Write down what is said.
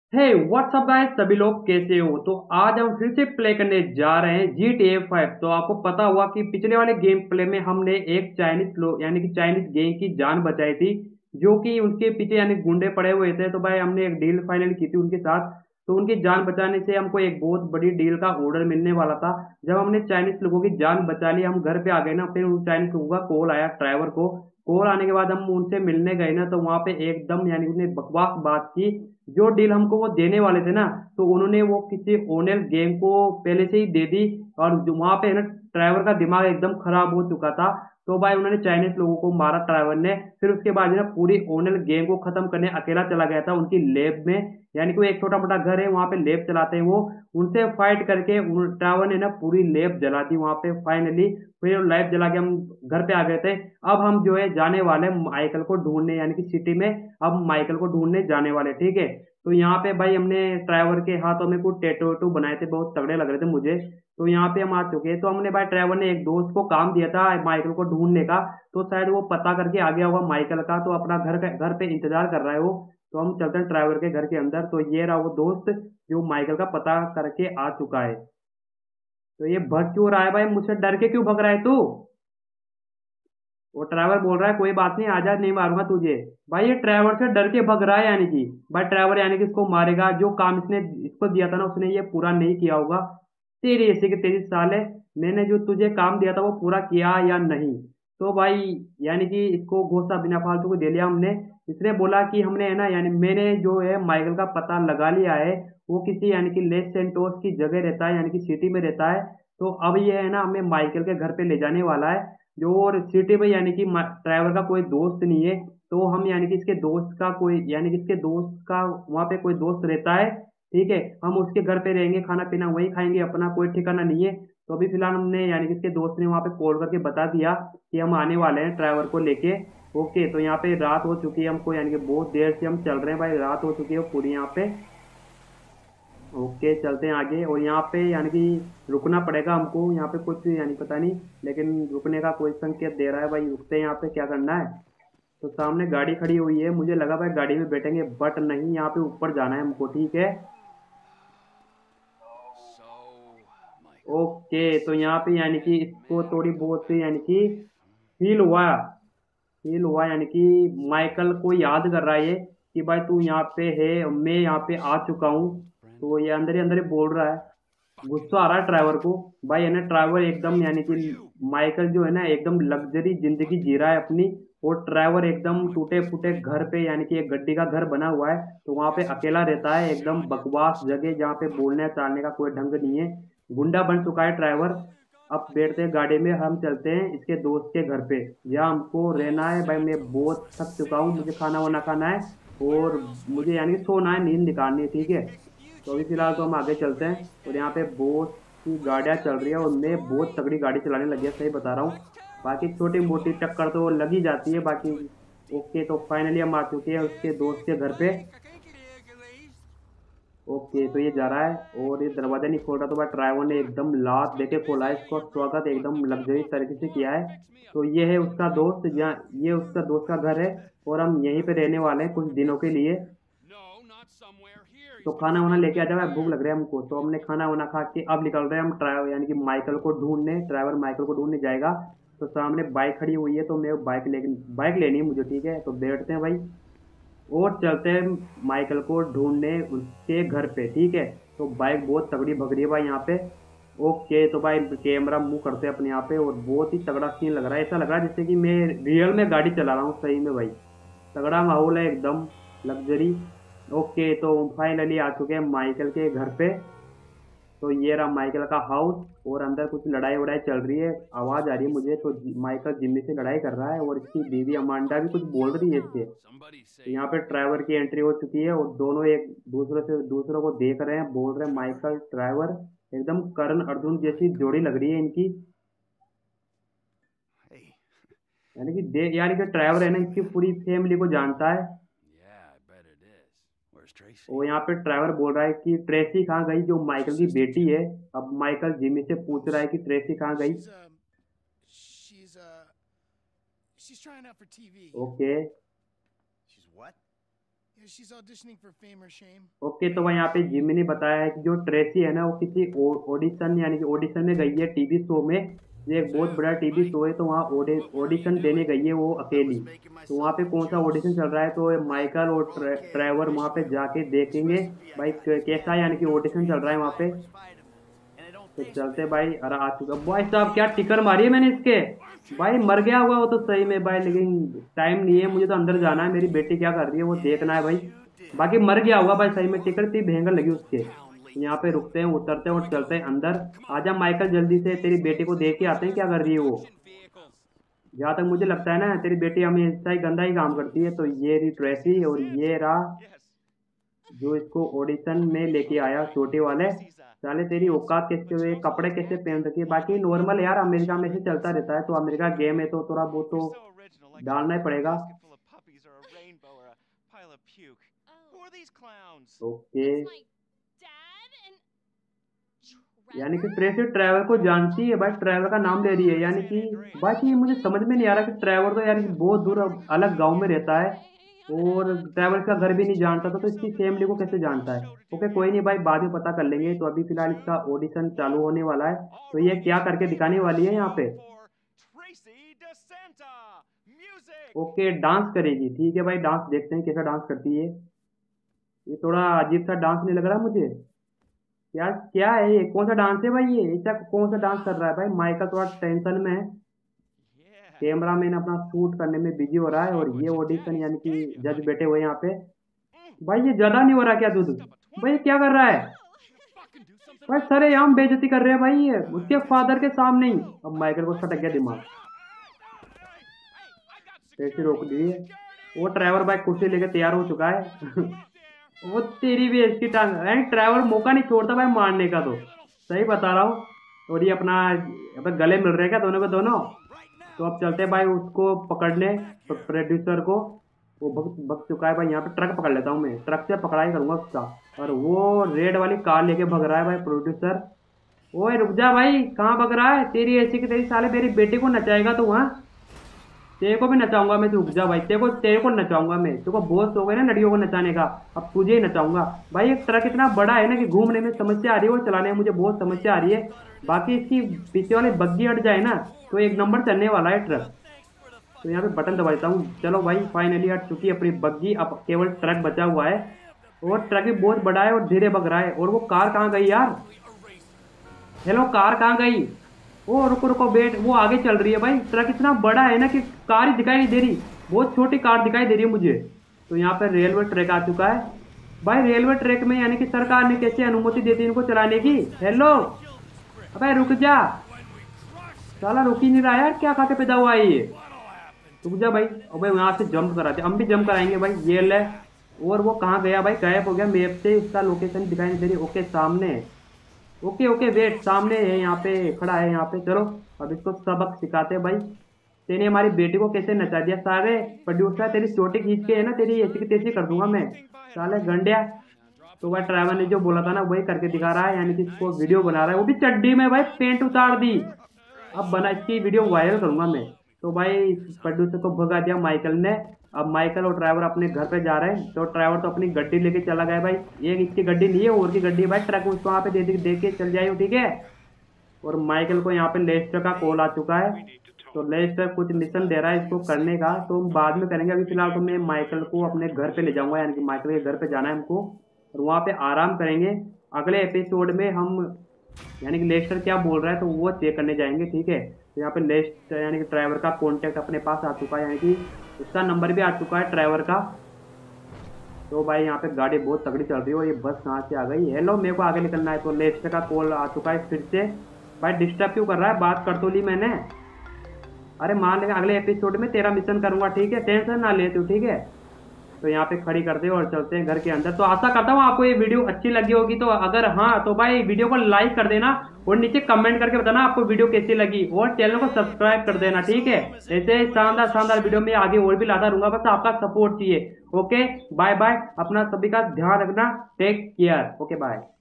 हे WhatsApp guys, सभी लोग कैसे हो। तो आज हम फिर से प्ले करने जा रहे हैं GTA 5। तो आपको पता हुआ कि पिछले वाले गेम प्ले में हमने एक चाइनीज लोग यानी कि चाइनीज गैंग की जान बचाई थी, जो कि उनके पीछे यानी गुंडे पड़े हुए थे। तो भाई हमने एक डील फाइनल की थी उनके साथ। तो उनकी जान बचाने से हमको एक बहुत बड़ी डील का ऑर्डर मिलने वाला था। जब हमने चाइनीज लोगों की जान बचा ली, हम घर पे आ गए ना, फिर उन चाइनीज लोगों का कॉल आया ड्राइवर को। कॉल आने के बाद हम उनसे मिलने गए ना, तो वहां पे एकदम यानी उन्हें बकवास बात की। जो डील हमको वो देने वाले थे ना, तो उन्होंने वो किसी ओनर गैंग को पहले से ही दे दी। और वहां पे है ना, ड्राइवर का दिमाग एकदम खराब हो चुका था। तो भाई उन्होंने चाइनीज लोगों को मारा ड्राइवर ने। फिर उसके बाद ना पूरी ओनर गैंग को खत्म करने अकेला चला गया था उनकी लैब में। यानी कि वो एक छोटा मोटा घर है, वहां पे लैब चलाते हैं वो। उनसे फाइट करके ड्राइवर ने ना पूरी लैब जला दी वहां पे फाइनली। फिर लाइव जला के हम घर पे आ गए थे। अब हम जो है जाने वाले हैं माइकल को ढूंढने, यानी कि सिटी में। अब माइकल को ढूंढने जाने वाले, ठीक है। तो यहाँ पे भाई हमने ड्राइवर के हाथों में कुछ टैटू वैटू बनाए थे, बहुत तगड़े लग रहे थे मुझे। तो यहाँ पे हम आ चुके हैं। तो हमने भाई ड्राइवर ने एक दोस्त को काम दिया था माइकल को ढूंढने का। तो शायद वो पता करके आ गया होगा माइकल का, तो अपना घर पे इंतजार कर रहा है वो। तो हम चलते हैं ड्राइवर के घर के अंदर। तो ये रहा वो दोस्त जो माइकल का पता करके आ चुका है। तो ये भग क्यों रहा है भाई, मुझसे डर के क्यों भग रहा है तू। वो ड्राइवर बोल रहा है कोई बात नहीं, आजा, नहीं मारूंगा तुझे। भाई ये ड्राइवर से डर के भग रहा है, यानी कि भाई ड्राइवर यानी कि इसको मारेगा। जो काम इसने इसको दिया था ना, उसने ये पूरा नहीं किया होगा। तेरी ऐसी की तेरी साले, मैंने जो तुझे काम दिया था वो पूरा किया या नहीं। तो भाई यानी कि इसको घोसा बिना फालतू को दे लिया हमने। इसने बोला कि हमने है ना, यानी मैंने जो है माइकल का पता लगा लिया है। वो किसी यानी कि लेस सेंटोस की जगह रहता है, यानी कि सिटी में रहता है। तो अब ये है ना हमें माइकल के घर पे ले जाने वाला है। जो और सिटी में यानी कि ड्राइवर का कोई दोस्त नहीं है। तो हम यानी कि इसके दोस्त का कोई यानी कि इसके दोस्त का वहाँ पे कोई दोस्त रहता है, ठीक है। हम उसके घर पे रहेंगे, खाना पीना वही खाएंगे, अपना कोई ठिकाना नहीं है। तो अभी फिलहाल हमने यानी कि इसके दोस्त ने वहाँ पे कॉल करके बता दिया कि हम आने वाले हैं ड्राइवर को लेके। ओके, तो यहाँ पे रात हो चुकी है हमको, यानी कि बहुत देर से हम चल रहे हैं भाई, रात हो चुकी है पूरी यहाँ पे। ओके, चलते हैं आगे। और यहाँ पे यानी कि रुकना पड़ेगा हमको, यहाँ पे कुछ यानी पता नहीं, लेकिन रुकने का कोई संकेत दे रहा है भाई। रुकते हैं यहाँ पे, क्या करना है। तो सामने गाड़ी खड़ी हुई है, मुझे लगा भाई गाड़ी में बैठेंगे, बट नहीं, यहाँ पे ऊपर जाना है हमको, ठीक है। So, Michael, ओके, तो since यहाँ you've पे यानी कि been इसको थोड़ी बहुत यानी mad कि life, फील हुआ यानी कि माइकल को याद कर रहा है ये, कि भाई तू यहाँ पे है, मैं यहाँ पे आ चुका हूँ। friend, तो ये अंदर ही बोल रहा है। fucking गुस्सा आ रहा है ड्राइवर को। Michael. भाई है ना, ड्राइवर एकदम Waiting यानी for कि you. माइकल जो है ना एकदम लग्जरी जिंदगी जी रहा है अपनी। और ड्राइवर एकदम What टूटे was फूटे that? घर पे, यानी कि एक गड्डी का घर बना हुआ है। तो वहां पे Guess it's अकेला time to रहता है, shit एकदम on your बकवास ghost. जगह जहाँ पे बोलने चालने का कोई ढंग नहीं है। गुंडा बन चुका है ड्राइवर। अब बैठते हैं गाड़ी में, हम चलते हैं इसके दोस्त के घर पे, जहाँ हमको रहना Los है। भाई मैं बहुत Santos, थक चुका हूँ, मुझे खाना वाना खाना है। Santos. और Where else would मुझे you यानी कि सोना है, be? नींद निकालनी है, ठीक है। तो अभी Future फिलहाल तो हम me, आगे चलते हैं। और यहाँ पे बहुत सी गाड़ियाँ चल Welcome रही है, in और the मैं बहुत story. तगड़ी गाड़ी चलाने लग गया, सही बता रहा हूँ। Let's tell बाकी छोटी the मोटी टक्कर तो boys. लग ही जाती है बाकी। Good okay, day. तो फाइनली हम आ चुके हैं उसके दोस्त के घर पे। ओके, तो ये जा रहा है और ये दरवाजा नहीं खोल रहा, तो भाई ड्राइवर ने एकदम लात देके खोला है इसको, स्वागत एकदम लग्जरी तरीके से किया है। तो ये है उसका दोस्त, जहाँ ये उसका दोस्त का घर है। और हम यहीं पे रहने वाले हैं कुछ दिनों के लिए। No, not somewhere here. तो He's been खाना वाना लेके आ drinking जाओ, भूख लग again. रहा है हमको। तो हमने खाना वाना खा के अब निकल रहे हैं हम ड्राइवर यानी कि माइकल को ढूंढने। ड्राइवर माइकल को ढूंढने जाएगा। तो सामने बाइक खड़ी हुई है, तो मैं बाइक लेनी है मुझे, ठीक है। तो बैठते हैं भाई और चलते हैं माइकल को ढूंढने उसके घर पे, ठीक है। तो बाइक बहुत तगड़ी भग रही है भाई यहाँ पे। ओके, तो भाई कैमरा मूव करते हैं अपने यहाँ पे, और बहुत ही तगड़ा सीन लग रहा है, ऐसा लग रहा है जैसे कि मैं रियल में गाड़ी चला रहा हूँ सही में भाई। तगड़ा माहौल है एकदम, लग्जरी। ओके, तो फाइनली आ चुके हैं माइकल के घर पे। तो ये रहा माइकल का हाउस। और अंदर कुछ लड़ाई वड़ाई चल रही है, आवाज आ रही है मुझे। तो माइकल जिम्मी से लड़ाई कर रहा है, और इसकी बीवी अमांडा भी कुछ बोल रही है इससे। Somebody तो say यहाँ पे ड्राइवर की एंट्री हो चुकी है, और दोनों एक दूसरों को देख रहे हैं, बोल रहे हैं माइकल ड्राइवर। एकदम करण अर्जुन जैसी Michael. जोड़ी लग रही है इनकी। Hey, यानी कि यानी कि you ड्राइवर है ना, see इसकी that? पूरी फैमिली को जानता है। Yeah, I bet it is. Where's और Tracy? यहाँ पे ड्राइवर बोल रहा है कि ट्रेसी कहाँ गई, जो Your माइकल की sister बेटी too? है। अब माइकल जिमी से पूछ रहा है कि ट्रेसी कहाँ गई। She's she's she's trying out for TV. Okay, She's what? Yeah, she's auditioning for Fame or Shame. Okay, तो वहाँ यहाँ पे जिमी ने बताया है कि जो ट्रेसी है ना वो किसी ऑडिशन यानी कि ऑडिशन में गई है टीवी शो में। ये एक बहुत बड़ा टीवी शो है, तो वहाँ ऑडिशन देने गई है वो अकेली। तो वहाँ पे कौन सा ऑडिशन चल रहा है, तो माइकल और ट्रेवर वहाँ पे जाके देखेंगे भाई कैसा यानी कि ऑडिशन चल रहा है वहाँ पे। तो चलते भाई, अरे आ चुका भाई साहब, क्या टिकर मारी है मैंने इसके। भाई मर गया हुआ वो तो सही में भाई, लेकिन टाइम नहीं है, मुझे तो अंदर जाना है, मेरी बेटी क्या कर रही है वो देखना है भाई। बाकी मर गया हुआ भाई सही में, टिकर थी भयंकर लगी उसके। यहाँ पे रुकते हैं, उतरते हैं और चलते हैं अंदर। आजा माइकल जल्दी से, तेरी बेटी को देख के आते हैं क्या कर रही है वो। जहाँ तक मुझे लगता है ना तेरी बेटी हमेशा ही गंदा ही काम करती है। तो ये रही ट्रेसी और ये रहा जो इसको ऑडिशन में लेके आया छोटे वाले। साले तेरी औकात कैसे हुए, कपड़े कैसे पहन रखी है। बाकी नॉर्मल यार, अमेरिका में से चलता रहता है, तो अमेरिका गेम है तो थोड़ा बहुत तो डालना ही पड़ेगा। ओके, यानी कि ट्रेसी ट्रैवल को जानती है भाई, ट्रैवल का नाम ले रही है यानी कि। बाकी मुझे समझ में नहीं आ रहा कि ट्रैवल तो यार बहुत दूर अलग गांव में रहता है और ट्रैवल का घर भी नहीं जानता था, तो इसकी फैमिली को कैसे जानता है। ओके कोई नहीं भाई, बाद में पता कर लेंगे। तो अभी फिलहाल इसका ऑडिशन चालू होने वाला है, तो ये क्या करके दिखाने वाली है यहाँ पे। ओके, डांस करेगी, ठीक है भाई, डांस देखते हैं कैसा डांस करती है। ये थोड़ा अजीब सा डांस नहीं लग रहा मुझे। यार क्या है ये, कौन सा डांस है भाई, ये ऐसा कौन सा डांस कर रहा है भाई। माइकल थोड़ा टेंशन में है, कैमरा मैन अपना शूट करने में बिजी हो रहा है और ये ऑडिशन यानी कि जज बैठे हुए यहाँ पे। भाई ये ज्यादा नहीं हो रहा क्या दूध, भाई ये क्या कर रहा है भाई, सरेआम बेइज्जती कर रहे हैं भाई ये उसके फादर के सामने ही। अब माइकल को सटक गया दिमाग, कैसे रोक दिए। वो ड्राइवर भाई कुर्सी लेके तैयार हो चुका है वो तेरी भी इसकी टांग, यानी ड्राइवर मौका नहीं छोड़ता भाई मारने का, तो सही बता रहा हूँ। और ये अपना गले मिल रहे हैं क्या दोनों को दोनों। तो अब चलते हैं भाई उसको पकड़ने, तो प्रोड्यूसर को। वो भग चुका है भाई, यहाँ पे ट्रक पकड़ लेता हूँ मैं, ट्रक से पकड़ाई करूंगा उसका। और वो रेड वाली कार लेके भग रहा है भाई प्रोड्यूसर। ओए रुक जा भाई, कहाँ भग रहा है, तेरी ऐसी की तेरी साले मेरी बेटी को नचाएगा तू। वहाँ तेरे को भी नचाऊंगा मैं, रुक जा भाई, तेरे को नचाऊंगा मैं, तेरे को बहुत हो गया ना लड़कियों को नचाने का, अब तुझे ही नचाऊंगा भाई। एक ट्रक इतना बड़ा है ना कि घूमने में समस्या आ रही है और चलाने में मुझे बहुत समस्या आ रही है। बाकी इसकी पीछे वाली बग्गी हट जाए ना तो एक नंबर चलने वाला है ट्रक। तो यहाँ पे बटन दबा देता हूँ। चलो भाई फाइनली हट चुकी है अपनी बग्गी, अब केवल ट्रक बचा हुआ है और ट्रक भी बहुत बड़ा है और धीरे भग रहा है। और वो कार कहाँ गई यार, हेलो कार कहाँ गई। ओ रुको रुको वेट, वो आगे चल रही है भाई। ट्रक इतना बड़ा है ना कि कार ही दिखाई नहीं दे रही, बहुत छोटी कार दिखाई दे रही है मुझे। तो यहाँ पे रेलवे ट्रैक आ चुका है भाई। रेलवे ट्रैक में यानी कि सरकार ने कैसे अनुमति देती है इनको चलाने की। हेलो अबे रुक जा, साला रुक ही नहीं रहा यार, क्या खा के पैदा हुआ है ये। रुक जा भाई, अबे यहाँ से जंप कराते, हम भी जंप कराएंगे भाई, ये ले। और वो कहाँ गया भाई, गायब हो गया मैप से, उसका लोकेशन दिखाई नहीं दे रही। ओके सामने, ओके ओके वेट, सामने है, यहाँ पे खड़ा है यहाँ पे। चलो अब इसको सबक सिखाते हैं भाई। तेने हमारी बेटी को कैसे नचा दिया, सारे प्रोड्यूसर तेरी चोटी खींच के है ना, तेरी ऐसी की तैसी कर दूंगा मैं, साले गंडिया। तो भाई ड्राइवर ने जो बोला था ना वही करके दिखा रहा है, यानी कि इसको वीडियो बना रहा है, वो भी चड्डी में भाई, पेंट उतार दी। अब बना इसकी वीडियो वायरल करूंगा मैं। तो भाई प्रोड्यूसर को भगा दिया माइकल ने। अब माइकल और ड्राइवर अपने घर पे जा रहे हैं। तो ड्राइवर तो अपनी गड्डी लेके चला गया भाई, ये इसकी गड्डी नहीं है और की गड्डी भाई, ट्रक उसको वहाँ पे दे के चल जाए, ठीक है। और माइकल को यहाँ पे लेस्टर का कॉल आ चुका है, तो लेस्टर कुछ मिशन दे रहा है इसको करने का, तो हम बाद में करेंगे। अभी फिलहाल तो मैं माइकल को अपने घर पे ले जाऊंगा, यानी कि माइकल के घर पे जाना है हमको और वहाँ पे आराम करेंगे। अगले एपिसोड में हम यानी कि लेस्टर क्या बोल रहा है तो वो चेक करने जाएंगे, ठीक है। तो यहाँ पे लेस्टर यानी कि ड्राइवर का कॉन्टेक्ट अपने पास आ चुका है, यानी कि उसका नंबर भी आ चुका है ड्राइवर का। तो भाई यहाँ पे गाड़ी बहुत तगड़ी चल रही है और ये बस कहाँ से आ गई। हेलो मेरे को आगे निकलना है। तो लेस्टर का कॉल आ चुका है फिर से। भाई डिस्टर्ब क्यों कर रहा है, बात कर तो ली मैंने। अरे मान लेंगे अगले एपिसोड में तेरा मिशन करूंगा, ठीक है, टेंशन ना ले तू, ठीक है। तो यहाँ पे खड़ी कर दे और चलते हैं घर के अंदर। तो आशा करता हूँ आपको ये वीडियो अच्छी लगी होगी, तो अगर हाँ तो भाई वीडियो को लाइक कर देना और नीचे कमेंट करके बताना आपको वीडियो कैसी लगी और चैनल को सब्सक्राइब कर देना, ठीक है। ऐसे शानदार शानदार वीडियो में आगे और भी लाता रहूंगा, बस आपका सपोर्ट चाहिए। ओके बाय बाय, अपना सभी का ध्यान रखना, टेक केयर, ओके बाय।